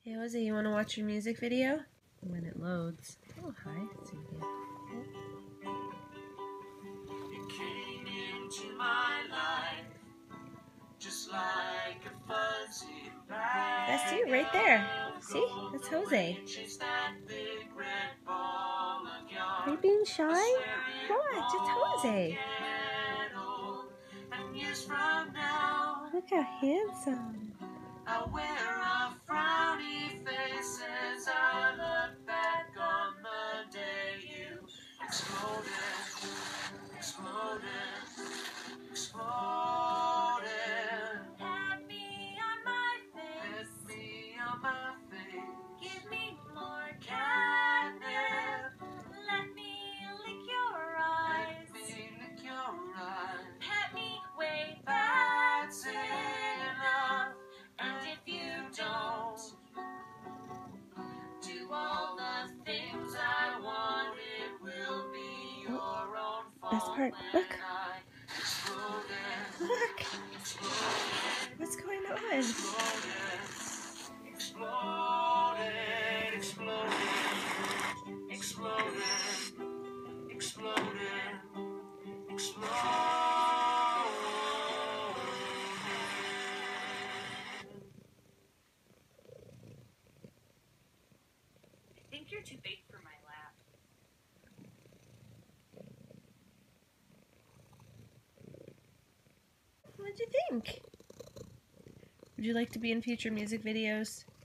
Hey Jose, you want to watch your music video? When it loads. Oh, hi. You came into my life just like a fuzzy bag. That's you right there. See? That's Jose. Are you being shy? What? It's Jose. Look how handsome. I wear a frowny face as I look back on the day you exploded, exploded, exploded. Pat me on my face, pat me on my face. Give me more catnip. Let me lick your eyes, let me lick your eyes. Pat me way back, that's enough. And if you don't do all the things I want, it will be your own fault. Best part. Look. Look. What's going on? Exploded, exploded, exploded, exploded, exploded. I think you're too big for my lap. What'd you think? Would you like to be in future music videos?